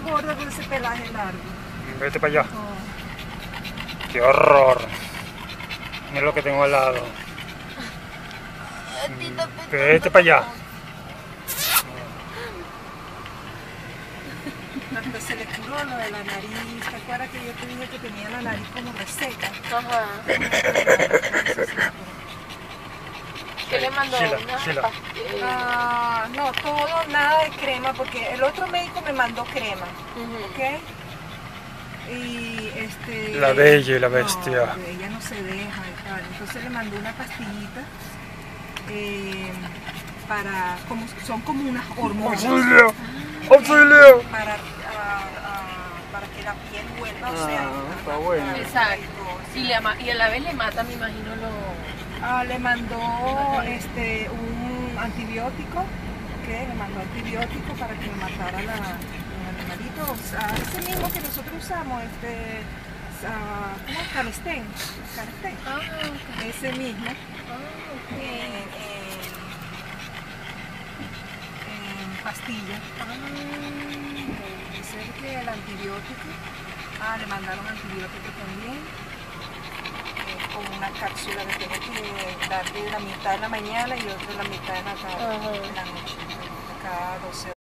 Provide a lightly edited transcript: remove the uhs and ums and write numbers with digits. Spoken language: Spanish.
gorda con ese pelaje largo. Vete para allá. Oh. ¡Qué horror! Mira lo que tengo al lado. Vete para allá. Hasta se le curó lo de la nariz. ¿Te acuerdas que yo te dije que tenía la nariz como reseca? Ajá. ¿Qué le mandó? Sheila. No, todo, nada de crema, porque el otro médico me mandó crema, ¿ok? Y La bella y la bestia. No, ella no se deja y tal. Entonces le mandó una pastillita son como unas hormonas. ¡Auxilio! ¡Auxilio! Para que la piel vuelva, o sea, está bueno. Exacto. Y a la vez le mata, me imagino, le mandó un antibiótico, le mandó antibiótico para que me matara los animalitos, ese mismo que nosotros usamos, ¿cómo es? Canestén, ese mismo, en pastilla. Dice que el antibiótico, le mandaron antibiótico también. Con una cápsula que tiene que darle la mitad en la mañana y otra la mitad en la noche, cada 12 horas.